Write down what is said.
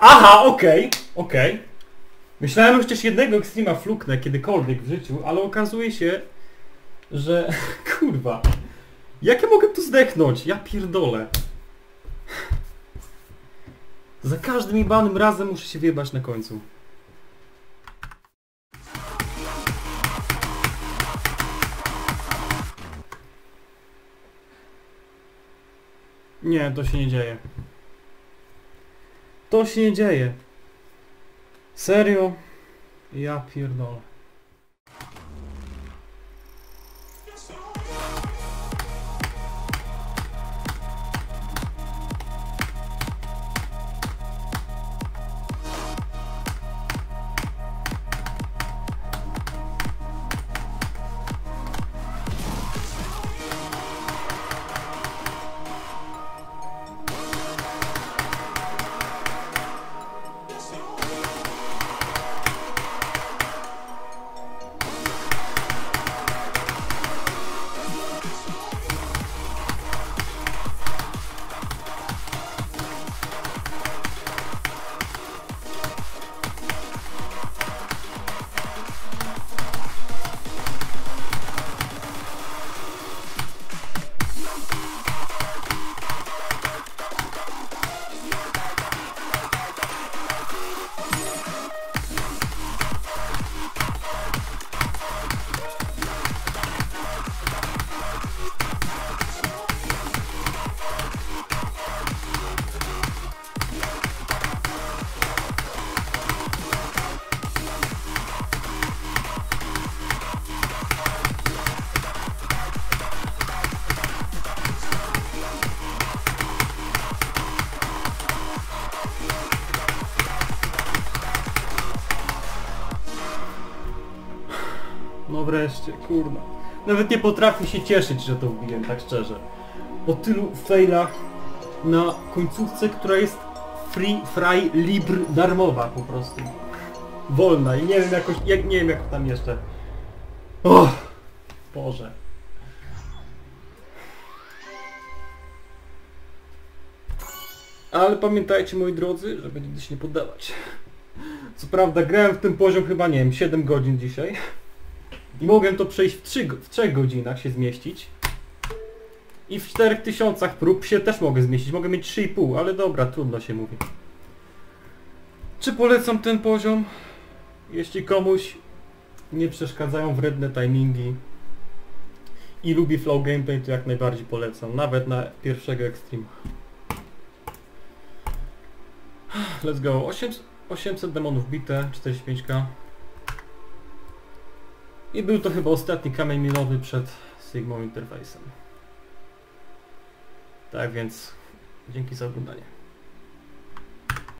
Aha, okej. Myślałem, że chociaż jednego Extrema fluknę kiedykolwiek w życiu, ale okazuje się, że... Kurwa. Jak ja mogę tu zdechnąć? Ja pierdolę. Za każdym jebanym razem muszę się wjebać na końcu. Nie, to się nie dzieje. To się nie dzieje. Serio? Ja pierdolę. No wreszcie, kurna. Nawet nie potrafię się cieszyć, że to wbiłem, tak szczerze. Po tylu failach na końcówce, która jest free, libre, darmowa po prostu. Wolna i nie wiem jakoś, nie wiem jak tam jeszcze. O, Boże. Ale pamiętajcie, moi drodzy, żeby nigdy się nie poddawać. Co prawda grałem w ten poziom chyba, nie wiem, 7 godzin dzisiaj. I mogłem to przejść w 3 godzinach się zmieścić. I w 4000 prób się też mogę zmieścić. Mogę mieć 3,5, ale dobra, trudno się mówi. Czy polecam ten poziom? Jeśli komuś nie przeszkadzają wredne timingi i lubi flow gameplay, to jak najbardziej polecam. Nawet na pierwszego Extreme. Let's go. 800 demonów bite, 45k. I był to chyba ostatni kamień milowy przed Sigmą interfejsem. Tak więc dzięki za oglądanie.